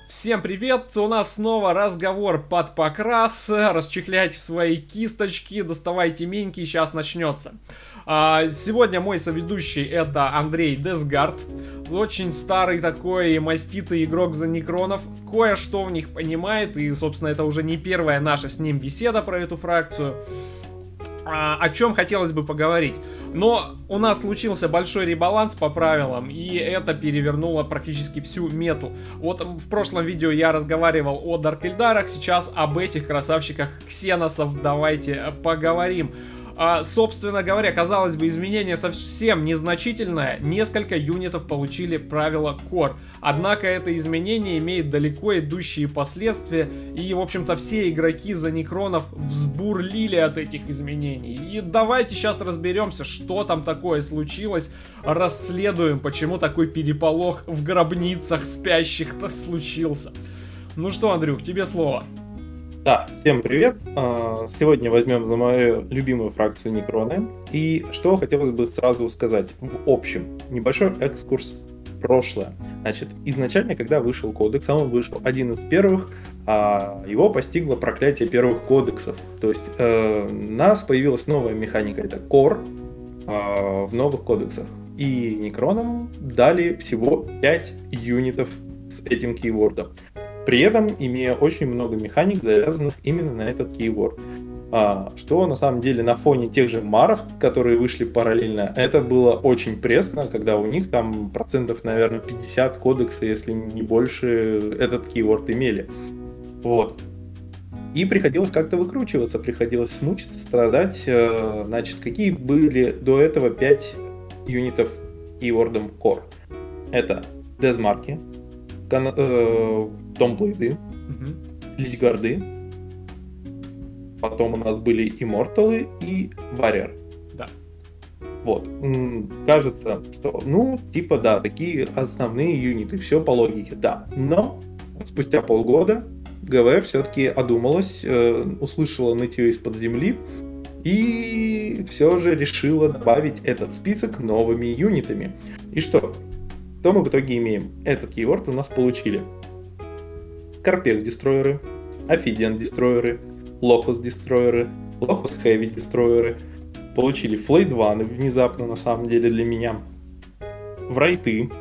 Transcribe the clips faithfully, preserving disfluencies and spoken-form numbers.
Всем привет! У нас снова разговор под покрас. Расчехляйте свои кисточки, доставайте миньки, сейчас начнется. А, сегодня мой соведущий это Андрей Десгард. Очень старый такой маститый игрок за некронов. Кое-что в них понимает, и, собственно, это уже не первая наша с ним беседа про эту фракцию. О чем хотелось бы поговорить. Но у нас случился большой ребаланс по правилам, и это перевернуло практически всю мету. Вот в прошлом видео я разговаривал о Дарк Эльдарах, сейчас об этих красавчиках Ксеносов давайте поговорим. А, собственно говоря, казалось бы, изменение совсем незначительное. Несколько юнитов получили правило Core. Однако это изменение имеет далеко идущие последствия. И, в общем-то, все игроки за некронов взбурлили от этих изменений. И давайте сейчас разберемся, что там такое случилось. Расследуем, почему такой переполох в гробницах спящих-то случился. Ну что, Андрюх, тебе слово. Да, всем привет! Сегодня возьмем за мою любимую фракцию Некроны. И что хотелось бы сразу сказать в общем. Небольшой экскурс в прошлое. Значит, изначально, когда вышел кодекс, а он вышел один из первых, его постигло проклятие первых кодексов. То есть у нас появилась новая механика, это Core в новых кодексах. И Некронам дали всего пять юнитов с этим кейвордом. При этом имея очень много механик, завязанных именно на этот кейворд. А, что на самом деле на фоне тех же маров, которые вышли параллельно, это было очень пресно, когда у них там процентов, наверное, пятьдесят кодекса, если не больше, этот кейворд имели. Вот. И приходилось как-то выкручиваться, приходилось смучиться, страдать. Значит, какие были до этого пять юнитов кейвордом Core? Это Дезмарки, Кон- э, Томблейды, Угу. Личгарды, потом у нас были Имморталы и Варьер. Да. Вот. М, Кажется, что, ну, типа, да, такие основные юниты, все по логике, да. Но спустя полгода ГВ все-таки одумалась, э, услышала нытье из-под земли и все же решила добавить этот список новыми юнитами. И что? Что мы в итоге имеем? Этот кейворд у нас получили Карпекс дестройеры, Опхидиан дестройеры, Лохос дестройеры, Лохос Хэви дестройеры, получили Флейдваны внезапно на самом деле для меня, Врайты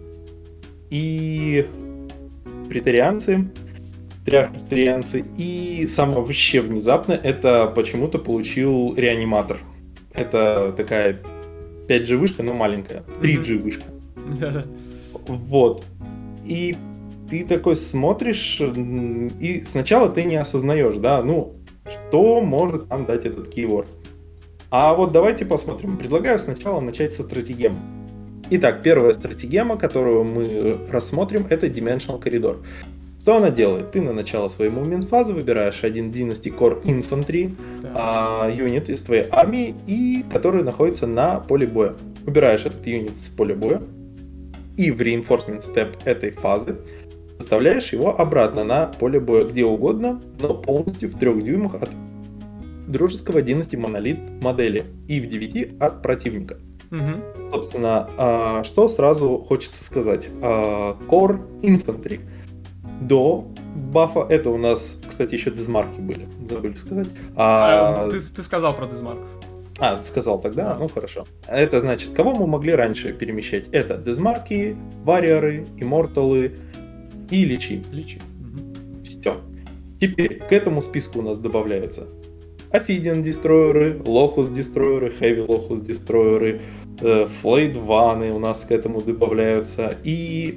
и Преторианцы, Триарх-Преторианцы, и самое вообще внезапно это почему-то получил Реаниматор. Это такая пять джи вышка, но маленькая, три джи вышка. Да-да. Вот. И ты такой смотришь, и сначала ты не осознаешь, да, ну, что может нам дать этот кейворд. А вот давайте посмотрим. Предлагаю сначала начать со стратегем. Итак, первая стратегема, которую мы рассмотрим, это Dimensional Corridor. Что она делает? Ты на начало своей мувмент фазы выбираешь один Dynasty Core Infantry а, юнит из твоей армии, и который находится на поле боя. Убираешь этот юнит с поля боя, и в Reinforcement Step этой фазы доставляешь его обратно на поле боя где угодно, но полностью в трех дюймах от дружеского Dynasty Monolith модели и в девяти от противника. Угу. Собственно, что сразу хочется сказать. Core Infantry. До бафа, это у нас, кстати, еще дезмарки были, забыли сказать. А, ты, ты сказал про дезмарков. А, ты сказал тогда? Ну хорошо. Это значит, кого мы могли раньше перемещать? Это дезмарки, варьеры, имморталы и личи. Личи. Угу. Все. Теперь к этому списку у нас добавляются Опхидиан дестройеры, Лохос дестройеры, Хэви Лохос дестройеры, Флейдваны у нас к этому добавляются. И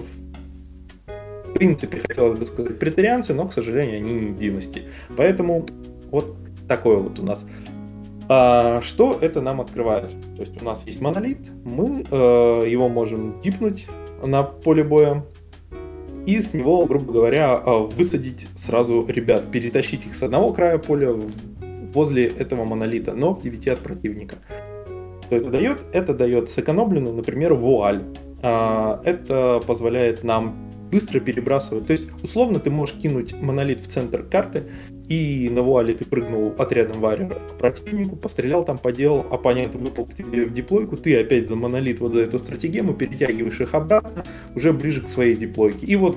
в принципе, хотелось бы сказать преторианцы, но, к сожалению, они не династи. Поэтому вот такое вот у нас. А, что это нам открывает? То есть у нас есть монолит, мы э, его можем дипнуть на поле боя и с него, грубо говоря, высадить сразу ребят, перетащить их с одного края поля возле этого монолита, но в девяти от противника. Что это дает? Это дает сэкономленную, например, вуаль. А, это позволяет нам быстро перебрасывать. То есть, условно, ты можешь кинуть монолит в центр карты, и на вуале ты прыгнул отрядом варьеров к противнику, пострелял там, поделал, оппонент выпал к тебе в диплойку, ты опять за монолит, вот за эту стратегему, перетягиваешь их обратно, уже ближе к своей диплойке. И вот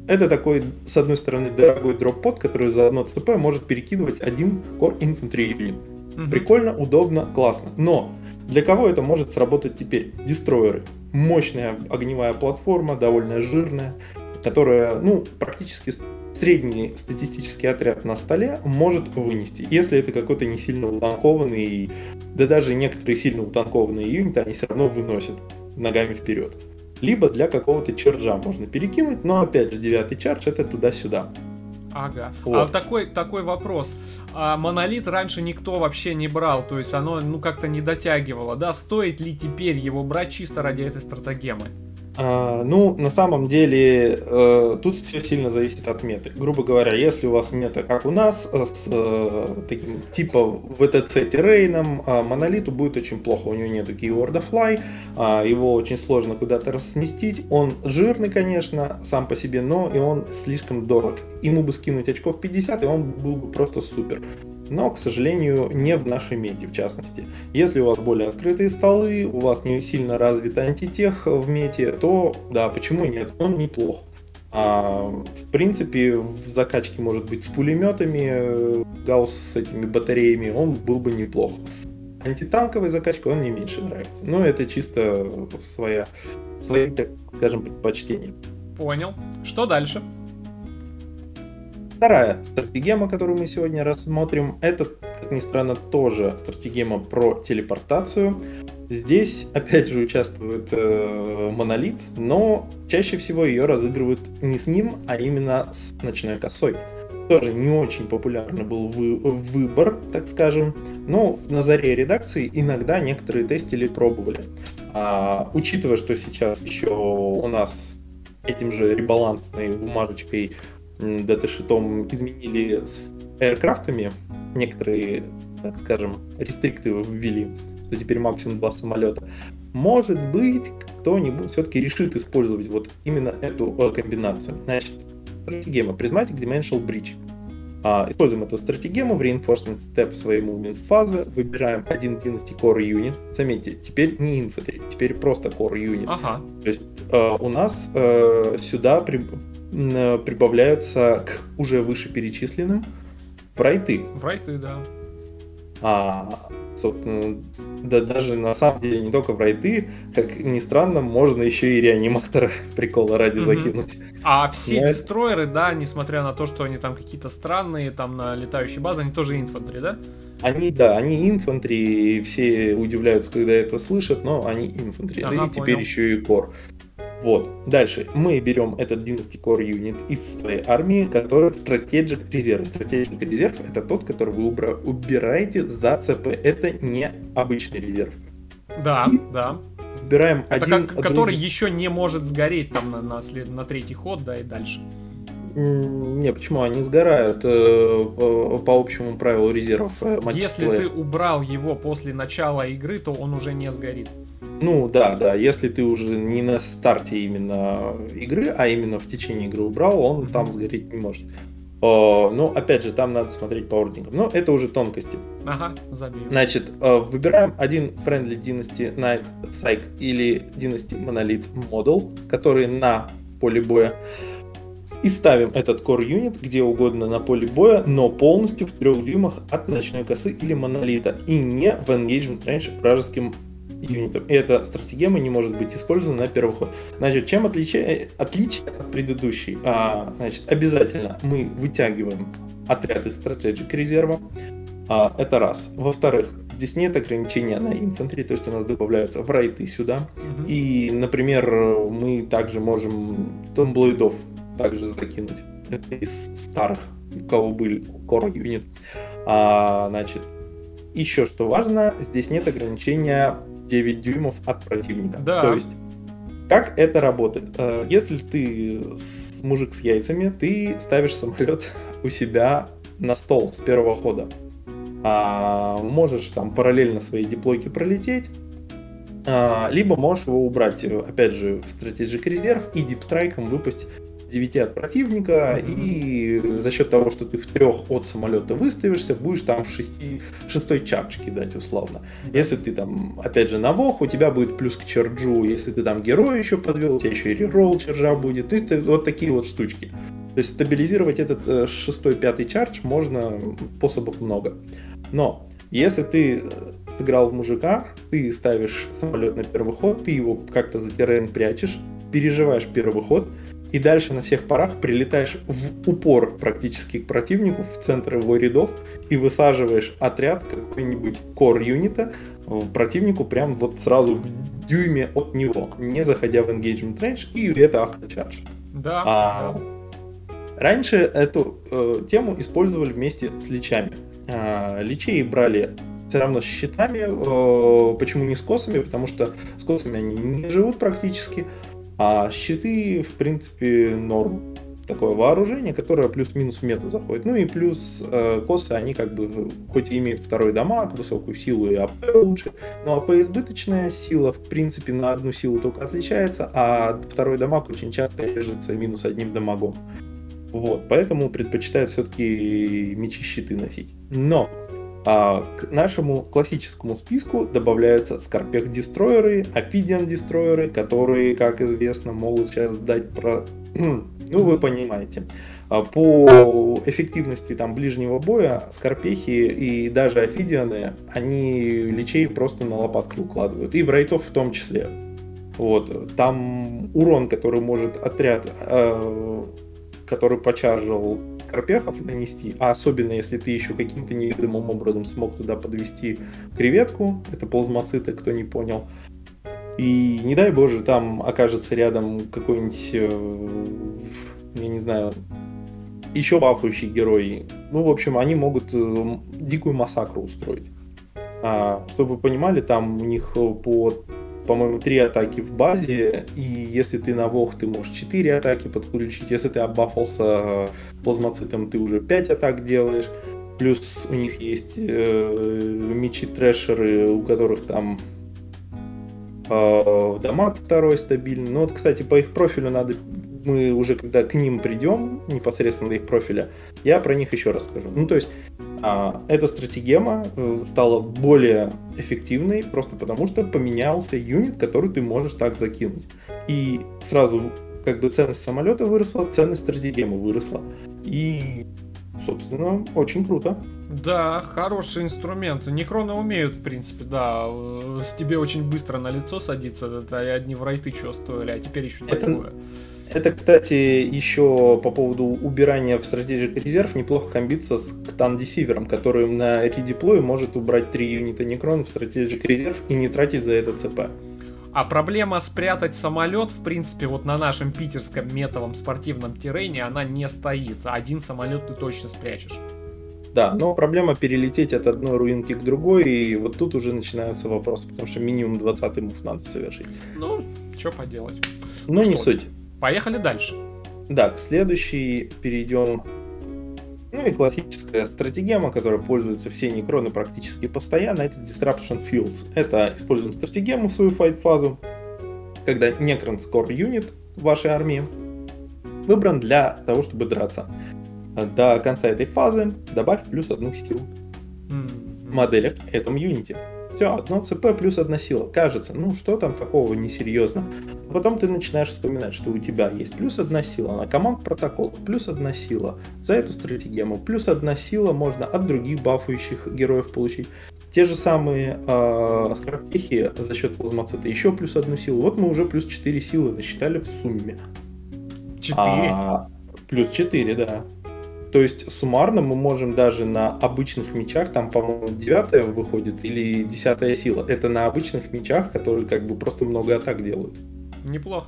это такой, с одной стороны, дорогой дроп-под, который за одно ЦП может перекидывать один Core Infantry Unit. Mm-hmm. Прикольно, удобно, классно. Но для кого это может сработать теперь? Дестройеры. Мощная огневая платформа, довольно жирная, которая, ну, практически средний статистический отряд на столе может вынести. Если это какой-то не сильно утанкованный, да даже некоторые сильно утанкованные юниты, они все равно выносят ногами вперед. Либо для какого-то чарджа можно перекинуть, но опять же девятый чардж это туда-сюда. Ага. Вот. А такой, такой вопрос. А монолит раньше никто вообще не брал, то есть оно ну как-то не дотягивало, да? Стоит ли теперь его брать чисто ради этой стратегемы? А, ну, на самом деле, э, тут все сильно зависит от меты. Грубо говоря, если у вас мета, как у нас, с э, таким типа ви ти си террейном, э, монолиту будет очень плохо. У него нет keyword fly, э, его очень сложно куда-то рассместить. Он жирный, конечно, сам по себе, но и он слишком дорог. Ему бы скинуть очков пятьдесят, и он был бы просто супер. Но, к сожалению, не в нашей мете, в частности. Если у вас более открытые столы, у вас не сильно развит антитех в мете, то, да, почему нет, он неплох. А, в принципе, в закачке, может быть, с пулеметами, гаусс с этими батареями, он был бы неплох. С антитанковой закачкой он мне меньше нравится. Но это чисто своя, свои, так скажем, предпочтения. Понял. Что дальше? Вторая стратегема, которую мы сегодня рассмотрим, это, как ни странно, тоже стратегема про телепортацию. Здесь, опять же, участвует э, монолит, но чаще всего ее разыгрывают не с ним, а именно с ночной косой. Тоже не очень популярный был вы, выбор, так скажем, но на заре редакции иногда некоторые тестили пробовали. А, учитывая, что сейчас еще у нас этим же ребалансной бумажечкой даташитом изменили с аэркрафтами, некоторые, так скажем, рестрикты ввели, что теперь максимум два самолета. Может быть, кто-нибудь все-таки решит использовать вот именно эту комбинацию. Значит, стратегема Prismatic Dimensional Breach. А, используем эту стратегему в Reinforcement Step своей Movement фазы, выбираем один Dynasty Core Unit. Заметьте, теперь не Infantry, теперь просто Core Unit. Ага. То есть э, у нас э, сюда при, э, прибавляются к уже вышеперечисленным врайты. Врайты, да. А, собственно, да, даже на самом деле не только врайты, как ни странно, можно еще и реаниматора прикола ради mm-hmm. закинуть. А все Но дестройеры, да, несмотря на то, что они там какие-то странные, там на летающей базе, они тоже инфантри, да? Они, да, они инфантри, все удивляются, когда это слышат, но они инфантри, ага, да и теперь еще и кор. Вот, дальше мы берем этот Dynasty Core Unit из своей армии, который Strategic Reserve. Strategic Reserve — это тот, который вы убра- убираете за ЦП, это не обычный резерв. Да, и да. Выбираем это один... Как, который еще не может сгореть там на, на, след... на третий ход, да, и дальше. Не, почему? Они сгорают э, по, по общему правилу резервов. Э, Если ты убрал его после начала игры, то он уже не сгорит. Ну да, да, если ты уже не на старте именно игры, а именно в течение игры убрал, он mm-hmm. там сгореть не может. О, но опять же, там надо смотреть по ордингам. Но это уже тонкости. Ага, забил. Значит, выбираем один Friendly Dynasty Knight Psych или Dynasty Monolith Model, который на поле боя. И ставим этот Core Unit где угодно на поле боя, но полностью в трех дюймах от ночной косы или монолита. И не в Engagement Range вражеским юнитом. И эта стратегема не может быть использована на первый ход. Значит, чем отличие, отличие от предыдущей? А, значит, обязательно мы вытягиваем отряд из Strategic резерва. А, это раз. Во-вторых, здесь нет ограничения на инфантри, то есть у нас добавляются врайты сюда. Mm-hmm. И, например, мы также можем томблейдов также закинуть. Это из старых, у кого был Core Unit. А, значит, еще что важно, здесь нет ограничения девять дюймов от противника. Да. То есть, как это работает? Если ты мужик с яйцами, ты ставишь самолет у себя на стол с первого хода. А, можешь там параллельно своей диплойке пролететь, а, либо можешь его убрать, опять же, в Strategic резерв и дипстрайком выпустить девяти от противника, mm-hmm. и за счет того, что ты в трех от самолета выставишься, будешь там в шести, шестой чардж кидать условно. Mm-hmm. Если ты там, опять же, на вох, у тебя будет плюс к чарджу, если ты там героя еще подвел, у тебя еще и реролл чарджа будет, и ты, вот такие вот штучки. То есть стабилизировать этот э, шестой-пятый чардж можно, способов много. Но если ты сыграл в мужика, ты ставишь самолет на первый ход, ты его как-то за террейн прячешь, переживаешь первый ход, и дальше на всех парах прилетаешь в упор практически к противнику, в центр его рядов, и высаживаешь отряд какой-нибудь кор-юнита в противнику прям вот сразу в дюйме от него, не заходя в engagement range, и это авточардж. Да. А, раньше эту э, тему использовали вместе с личами. А, личей брали все равно с щитами. Э, почему не с косами? Потому что с косами они не живут практически. А щиты, в принципе, норм. Такое вооружение, которое плюс-минус в мету заходит. Ну и плюс э, косы, они как бы, хоть и имеют второй дамаг, высокую силу и АП лучше, но АП избыточная сила, в принципе, на одну силу только отличается, а второй дамаг очень часто режется минус одним дамагом. Вот, поэтому предпочитают все-таки мечи-щиты носить. Но а, к нашему классическому списку добавляются Скорпех-дестройеры, Опидиан-дестройеры, которые, как известно, могут сейчас дать про... Ну, вы понимаете. По эффективности там ближнего боя Скорпехи и даже Опидианы, они личей просто на лопатки укладывают. И в рейтов в том числе. Вот. Там урон, который может отряд, э, который почаржил Скорпехов, нанести, а особенно если ты еще каким-то неведомым образом смог туда подвести креветку, это плазмоциты, кто не понял. И не дай боже, там окажется рядом какой-нибудь, э, я не знаю, еще бафающий герой. Ну, в общем, они могут э, дикую массакру устроить. А, чтобы вы понимали, там у них по, по-моему, три атаки в базе, и если ты на вох, ты можешь четыре атаки подключить. Если ты оббафался плазмоцитом, ты уже пять атак делаешь. Плюс у них есть э, мечи-трэшеры, у которых там дамаг второй стабильный. Ну вот, кстати, по их профилю надо, мы уже когда к ним придем, непосредственно до их профиля, я про них еще расскажу. Ну то есть, а, эта стратегема стала более эффективной просто потому, что поменялся юнит, который ты можешь так закинуть. И сразу как бы ценность самолета выросла, ценность стратегемы выросла. И, собственно, очень круто. Да, хороший инструмент. Некроны умеют, в принципе, да. С тебе очень быстро на лицо садиться. Это одни врайты что стоили, а теперь еще такое. Это, это, кстати, еще по поводу убирания в Strategic резерв неплохо комбиться с Ктан Десивером, который на редеплое может убрать три юнита Некрона в Strategic резерв и не тратить за это ЦП. А проблема спрятать самолет, в принципе, вот на нашем питерском метовом спортивном террене, она не стоит. Один самолет ты точно спрячешь. Да, но проблема перелететь от одной руинки к другой, и вот тут уже начинаются вопросы, потому что минимум двадцатый мув надо совершить. Ну, что поделать. Ну, ну не что, суть. Поехали дальше. Да, к следующей перейдем. Ну и классическая стратегема, которой пользуются все некроны практически постоянно, это Disruption Fields. Это используем стратегему в свою файт-фазу, когда некрон скор юнит в вашей армии выбран для того, чтобы драться. До конца этой фазы добавь плюс одну силу mm-hmm. в моделях в этом юните. Все, одно ЦП плюс одна сила. Кажется, ну что там такого несерьезно. А потом ты начинаешь вспоминать, что у тебя есть плюс одна сила на команд протоколов, плюс одна сила за эту стратегему, плюс одна сила можно от других бафующих героев получить. Те же самые э, скорпехи за счет плазмоцита еще плюс одну силу. Вот мы уже плюс четыре силы насчитали в сумме. четыре? А, плюс четыре, да. То есть суммарно мы можем даже на обычных мечах, там, по-моему, девятая выходит или десятая сила. Это на обычных мечах, которые как бы просто много атак делают. Неплохо.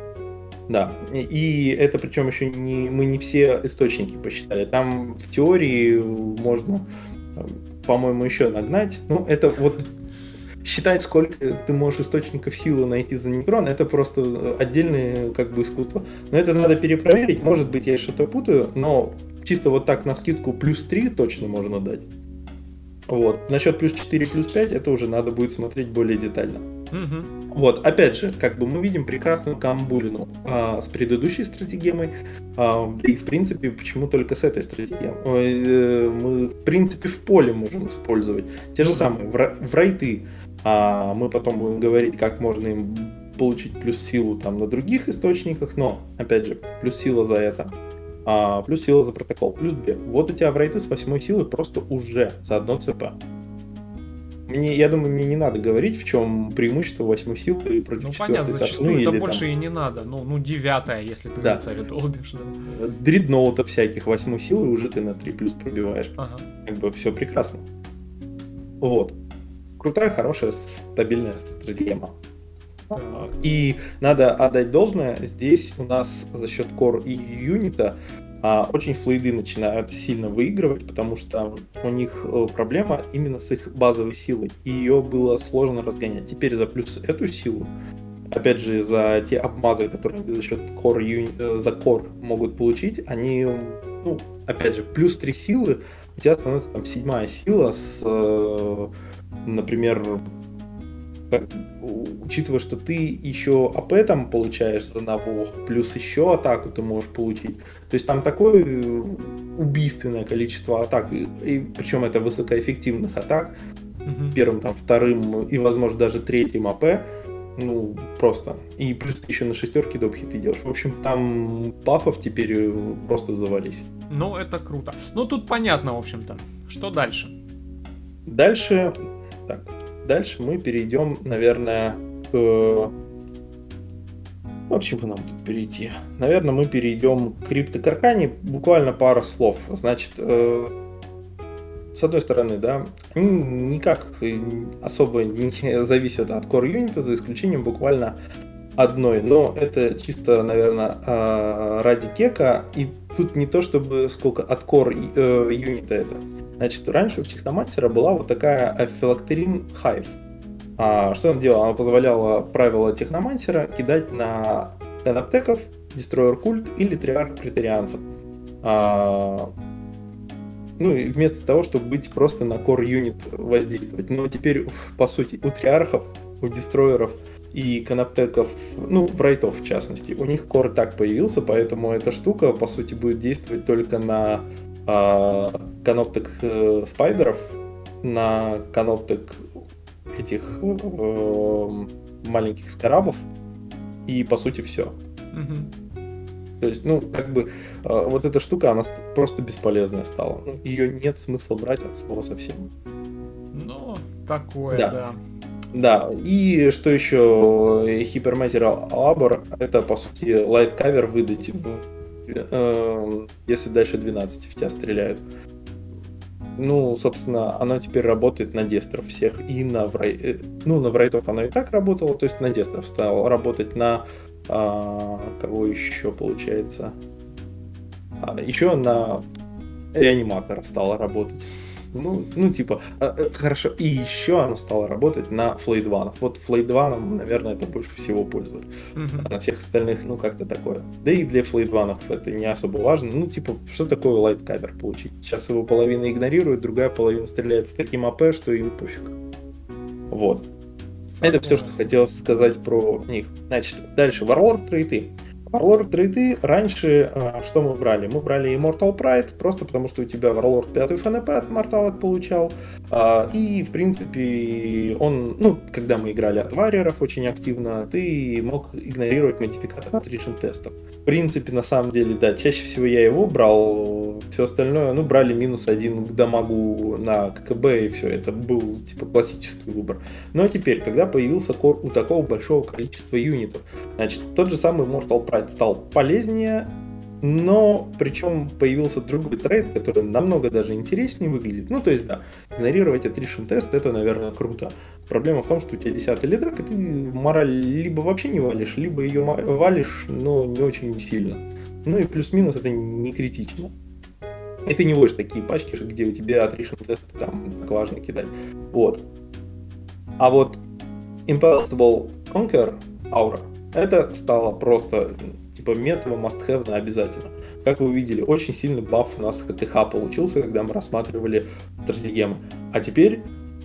Да, и это причем еще не, мы не все источники посчитали. Там в теории можно, по-моему, еще нагнать. Ну, это вот считать, сколько ты можешь источников силы найти за некрон, это просто отдельное как бы искусство. Но это надо перепроверить. Может быть, я что-то путаю, но чисто вот так навскидку плюс три точно можно дать. Вот. Насчет плюс четыре, плюс пять это уже надо будет смотреть более детально. Угу. Вот, опять же, как бы мы видим прекрасную камбулину а, с предыдущей стратегемой, а, и в принципе, почему только с этой стратегией? Э, мы, в принципе, в поле можем использовать те же самые, в, в райты. А, мы потом будем говорить, как можно им получить плюс силу там на других источниках, но, опять же, плюс сила за это, а, плюс сила за протокол, плюс две. Вот у тебя в райты с восьмой силы просто уже за одно ЦП. Мне, я думаю, мне не надо говорить, в чем преимущество восьмой силы против Ну четвертой. понятно, зачастую ну, это или, больше там, и не надо. Ну, ну девятая, если ты да. рыцаря долбишь. Да. Дредноута всяких восьмой силы уже ты на три плюс пробиваешь. Ага. Как бы все прекрасно. Вот. Крутая, хорошая, стабильная стратегема. Так. И надо отдать должное, здесь у нас за счет Core и юнита а, очень флейды начинают сильно выигрывать, потому что у них проблема именно с их базовой силой, и ее было сложно разгонять. Теперь за плюс эту силу, опять же, за те обмазы, которые за счет Core, юни... за Core могут получить, они, ну, опять же, плюс три силы, у тебя становится там седьмая сила с, например, как, учитывая, что ты еще АП там получаешь за навох, плюс еще атаку ты можешь получить. То есть там такое убийственное количество атак, и, и причем это высокоэффективных атак, uh-huh. первым, там, вторым и, возможно, даже третьим АП, ну, просто. И плюс ты еще на шестерке допхит идешь. В общем, там бафов теперь просто завались. Ну, это круто. Ну, тут понятно, в общем-то. Что дальше? Дальше... Так... Дальше мы перейдем, наверное, к... Ну, к чему нам тут перейти? Наверное, мы перейдем к криптокаркане. Буквально пара слов. Значит, э... с одной стороны, да, они никак особо не зависят от core юнита, за исключением буквально одной. Но это чисто, наверное, ради кека. И тут не то, чтобы сколько от core юнита это. Значит, раньше у Техномастера была вот такая Phylacterin Hive. А что она делала? Она позволяла правила Техномастера кидать на канаптеков, Destroyer Cult или Триарх Преторианцев. А, ну и вместо того, чтобы быть просто на Core Unit воздействовать. Но теперь, по сути, у Триархов, у Дестройеров и канаптеков, ну, в райтов в частности, у них Core так появился, поэтому эта штука, по сути, будет действовать только на каноптек э, спайдеров, на каноптек этих э, маленьких скарабов, и по сути все. Mm-hmm. То есть, ну, как бы э, вот эта штука, она просто бесполезная стала. Ее нет смысла брать от слова совсем. Ну, такое, да. да. Да, и что еще? Hypermaterial Labor, это, по сути, light cover выдать в если дальше двенадцати в тебя стреляют. Ну, собственно, оно теперь работает на дестров всех и на врай... ну, на врайтов оно и так работало, то есть на дестров стало работать на а, кого еще получается? А, еще на реаниматора стало работать. Ну, ну, типа, хорошо. И еще оно стало работать на флейдванов. Вот флейдванам, наверное, это больше всего пользует. Uh-huh. А на всех остальных, ну, как-то такое. Да и для флейдванов это не особо важно. Ну, типа, что такое лайткавер получить? Сейчас его половина игнорирует, другая половина стреляет с таким АП, что им пофиг. Вот. Согласен. Это все, что хотел сказать про них. Значит, дальше. Warlord трейты. Warlord трейты раньше а, что мы брали? Мы брали Immortal Pride, просто потому что у тебя Warlord пятый эф эн пэ от морталок получал. А, и, в принципе, он, ну, когда мы играли от варьеров очень активно, ты мог игнорировать модификатор attrition тестов. В принципе, на самом деле, да, чаще всего я его брал, все остальное, ну, брали минус один к дамагу на ККБ, и все, это был, типа, классический выбор. Но теперь, когда появился кор у такого большого количества юнитов, значит, тот же самый Immortal Pride стал полезнее, но причем появился другой трейд, который намного даже интереснее выглядит. Ну, то есть, да, игнорировать attrition тест, это, наверное, круто. Проблема в том, что у тебя десятый лидак, и ты мораль либо вообще не валишь, либо ее валишь, но не очень сильно. Ну и плюс-минус это не критично. И ты не водишь такие пачки, где у тебя attrition тест там так важно кидать. Вот. А вот Impossible Conquer Aura, это стало просто типа метово must-have на обязательно. Как вы увидели, очень сильный баф у нас ха тэ ха получился, когда мы рассматривали стратегему. А теперь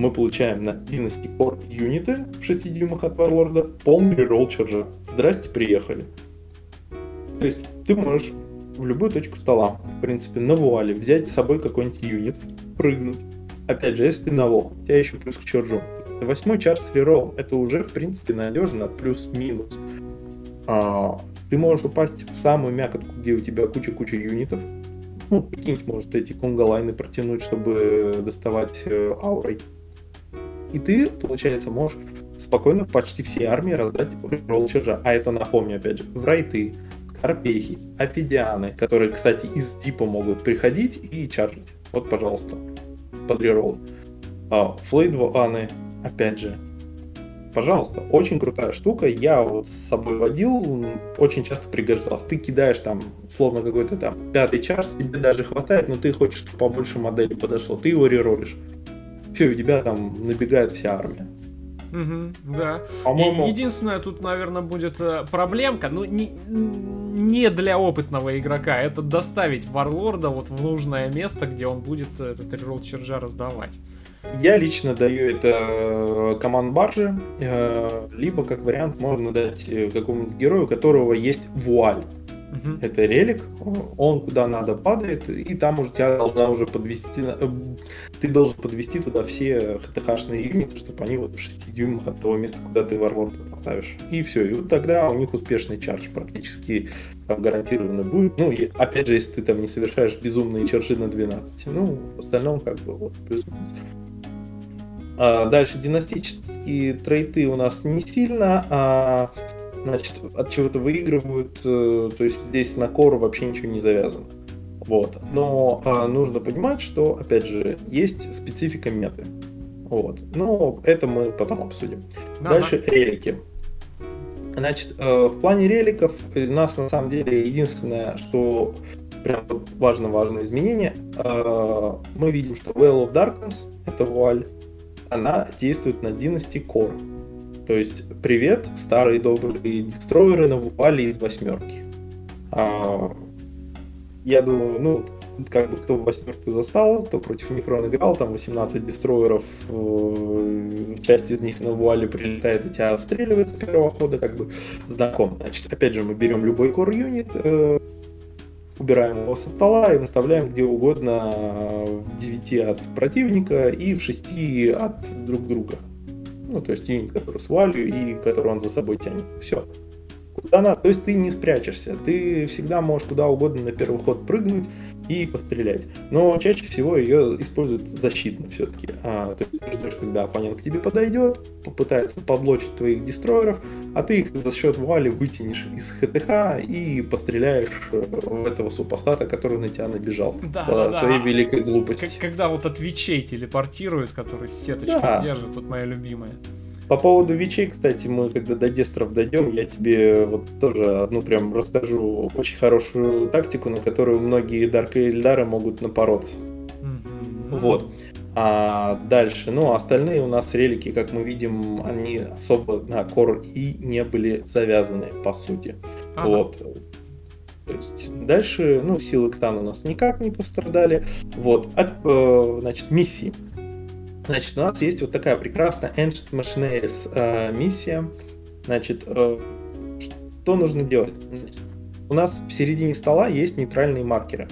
мы получаем на Dynasty Core юниты в шести дюймах от Warlord полный реролл чарджа. Здрасте, приехали. То есть ты можешь в любую точку стола, в принципе, на вуале взять с собой какой-нибудь юнит, прыгнуть. Опять же, если ты на вох, у тебя еще плюс к чарджу. Восьмой чардж с рероллом, это уже, в принципе, надежно, плюс-минус. А, ты можешь упасть в самую мякотку, где у тебя куча-куча юнитов. Ну, какие-нибудь, может, эти конголайны протянуть, чтобы доставать э, аурой. И ты, получается, можешь спокойно почти всей армии раздать реролл чарджа. А это, напомню, опять же, врайты, скорпехи, офидианы, которые, кстати, из дипа могут приходить и чарджить. Вот, пожалуйста, под реролл. А, флейдваны, опять же, пожалуйста, очень крутая штука. Я вот с собой водил, очень часто пригождался. Ты кидаешь там, словно какой-то там пятый чардж, тебе даже хватает, но ты хочешь, чтобы побольше модели подошло. Ты его реролишь. Все, у тебя там набегает вся армия. Угу, да. По-моему... И единственная тут, наверное, будет э, проблемка, ну, не, не для опытного игрока, это доставить Варлорда вот в нужное место, где он будет этот реролл чарджа раздавать. Я лично даю это команд баржи, либо как вариант можно дать какому-нибудь герою, у которого есть вуаль. Uh-huh. Это релик, он куда надо падает, и там уже тебя должна уже подвести, ты должен подвести туда все ХТХ-шные юниты, чтобы они вот в шести дюймах от того места, куда ты варлорда поставишь. И все, и вот тогда у них успешный чардж практически там гарантированно будет. Ну, и опять же, если ты там не совершаешь безумные чарджи на двенадцать, ну, в остальном как бы вот плюс-минус. А дальше династические трейты у нас не сильно, а значит, от чего-то выигрывают, то есть здесь на кору вообще ничего не завязано. Вот. Но а, нужно понимать, что, опять же, есть специфика меты. Вот. Но это мы потом обсудим. Да, дальше да. Релики. Значит, э, в плане реликов у нас на самом деле единственное, что прям важно-важное изменение, э, мы видим, что Veil of Darkness, это вуаль, она действует на Dynasty Core. То есть, привет, старые добрые дестройеры на вуале из восьмерки. А, я думаю, ну, тут как бы кто в восьмерку застал, кто против Некрон играл, там восемнадцать дестройеров, часть из них на вуале прилетает и тебя отстреливает с первого хода, как бы знаком. Значит, опять же, мы берем любой core юнит, э, убираем его со стола и выставляем где угодно в девяти от противника и в шести от друг друга. Ну, то есть юнит, который с вуалью и который он за собой тянет. Все. Куда надо. То есть ты не спрячешься. Ты всегда можешь куда угодно на первый ход прыгнуть и пострелять. Но чаще всего ее используют защитно все-таки. А, то есть ты ждешь, когда оппонент к тебе подойдет, попытается подлочить твоих дестройеров, а ты их за счет вуали вытянешь из ХТХ и постреляешь в этого супостата, который на тебя набежал. Да, по да, своей да. великой глупости. Как, когда вот от вичей телепортируют, которые сеточки да. держат, тут моя любимая. По поводу вичей, кстати, мы когда до дестров дойдем, я тебе вот тоже одну прям расскажу очень хорошую тактику, на которую многие Дарк и Эльдары могут напороться. Mm-hmm. Вот. А дальше, ну, остальные у нас релики, как мы видим, они особо на Core и не были завязаны, по сути. Ага. Вот. То есть дальше, ну, силы Ктан у нас никак не пострадали. Вот. А, э, значит, миссии. Значит, у нас есть вот такая прекрасная Ancient Machineries э, миссия. Значит, э, что нужно делать? Значит, у нас в середине стола есть нейтральные маркеры.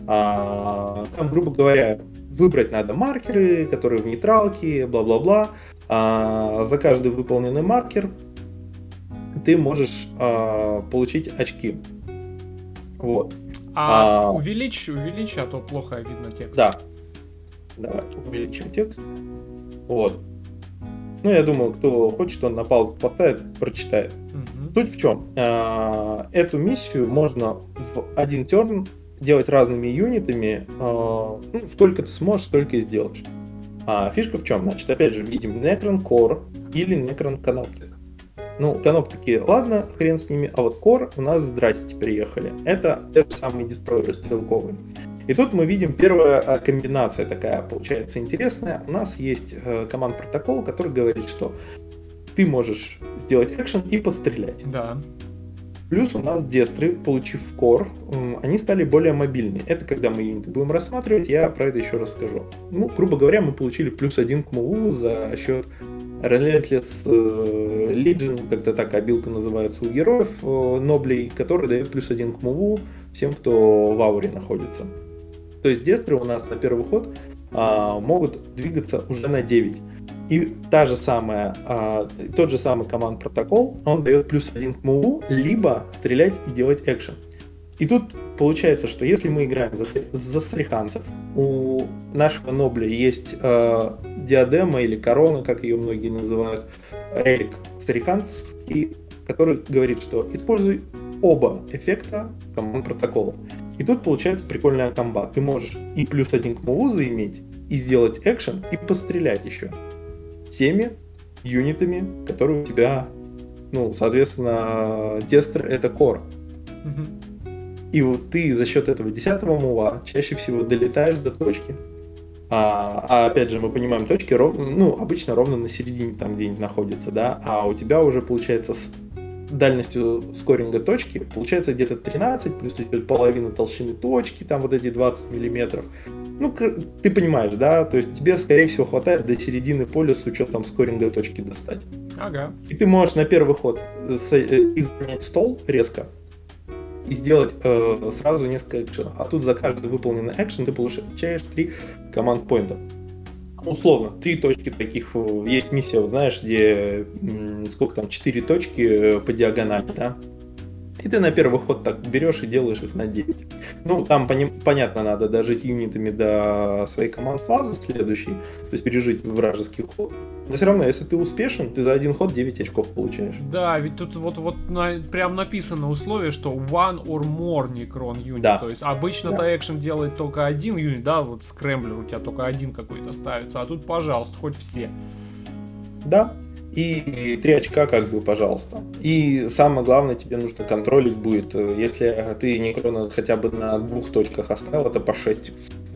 А, там, грубо говоря, выбрать надо маркеры, которые в нейтралке, бла-бла-бла. А, за каждый выполненный маркер ты можешь а, получить очки. Вот. А, а увеличь, увеличь, а то плохо видно текст. Да. Давай увеличим текст. Вот. Ну, я думаю, кто хочет, он на паузу поставит, прочитает. Угу. Суть в чем? А, эту миссию можно в один терн делать разными юнитами. А, ну, сколько ты сможешь, столько и сделаешь. А фишка в чем? Значит, опять же, видим Necron Core или Necron Canoptek. Ну, Canoptek, ладно, хрен с ними, а вот Core у нас, здрасте, приехали. Это те же самые дестройеры стрелковые. И тут мы видим первая комбинация такая, получается, интересная. У нас есть команд-протокол, который говорит, что ты можешь сделать экшен и пострелять. Да. Плюс у нас дестры, получив core, они стали более мобильны. Это когда мы юниты будем рассматривать, я про это еще расскажу. Ну, грубо говоря, мы получили плюс один к муву за счет Relentless Legion, как-то так обилка называется у героев, ноблей, который дает плюс один к муву всем, кто в ауре находится. То есть дестры у нас на первый ход а, могут двигаться уже на девять. И та же самая, а, тот же самый команд-протокол, он дает плюс один к муву, либо стрелять и делать экшен. И тут получается, что если мы играем за, за стриханцев, у нашего нобля есть э, диадема или корона, как ее многие называют, релик стриханцевский, который говорит, что используй оба эффекта команд-протокола. И тут получается прикольная комба. Ты можешь и плюс один к муву заиметь, и сделать экшен, и пострелять еще всеми юнитами, которые у тебя, ну, соответственно, дестр — это кор. Mm-hmm. И вот ты за счет этого десятого мува чаще всего долетаешь до точки. А, а опять же, мы понимаем, точки ровно, ну, обычно ровно на середине там где-нибудь находятся, да, а у тебя уже получается с дальностью скоринга точки получается где-то тринадцать, плюс идет половина толщины точки, там вот эти двадцать миллиметров. Ну, ты понимаешь, да? То есть тебе, скорее всего, хватает до середины поля с учетом скоринга точки достать. Ага. И ты можешь на первый ход занять стол резко и сделать э, сразу несколько экшенов. А тут за каждый выполненный экшен ты получаешь три команд-поинта. Условно, три точки таких, есть миссия, знаешь, где сколько там, четыре точки по диагонали, да? И ты на первый ход так берешь и делаешь их на девять. Ну, там, пони- понятно, надо дожить юнитами до своей команд-фазы следующей, то есть пережить вражеский ход. Но все равно, если ты успешен, ты за один ход девять очков получаешь. Да, ведь тут вот, вот на, прям написано условие, что one or more Necron unit. Да. То есть обычно-то да. экшен делает только один юнит, да, вот скрэмблер у тебя только один какой-то ставится, а тут, пожалуйста, хоть все. Да. И три очка, как бы, пожалуйста. И самое главное, тебе нужно контролить будет, если ты Некрона хотя бы на двух точках оставил, это по шесть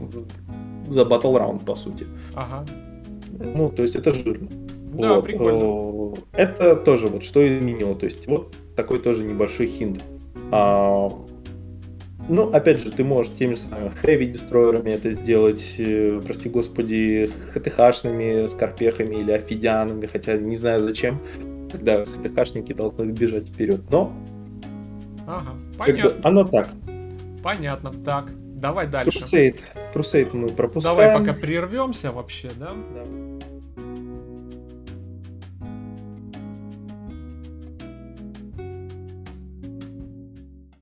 за батл раунд, по сути. Ага. Ну, то есть это жирно. Да, вот. прикольно. Это тоже вот что изменило. То есть вот такой тоже небольшой хинт. А, ну, опять же, ты можешь теми же самыми хэви-дестройерами это сделать, э, прости господи, ХТХшными скорпехами или офидианами, хотя не знаю зачем, когда ХТХшники должны бежать вперед, но ага, понятно. Как бы оно так. Понятно, так, давай дальше. Crusade. Crusade мы пропускаем. Давай пока прервемся вообще, да? Да.